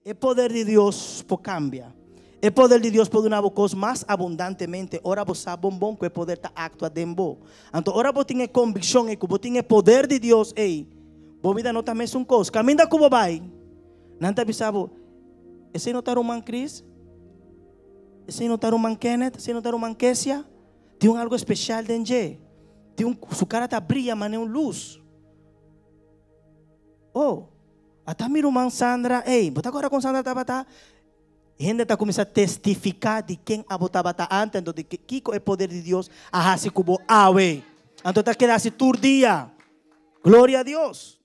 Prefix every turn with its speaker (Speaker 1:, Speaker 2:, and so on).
Speaker 1: El poder de Dios por cambia. El poder de Dios pode una voz más abundantemente. Ora vos sabe bombom que el poder está actua dembo. Então ora vos tiene convicción y que vos tiene poder de Dios. Vos vida no también es un cos. Camina como vai. Nanta bisabo. Esse não tá o man Chris? Esse não tá o man Kenneth? Esse não tá o man Kessia? Tem algo especial dentro. Su cara está brilla, mas é luz. Até miro man Sandra. Bota agora com Sandra Tabata. Gente está começando a testificar de quem a botava antes, de que é o poder de Deus, a assim como awe. Então está quedando assim todo dia. Glória a Deus.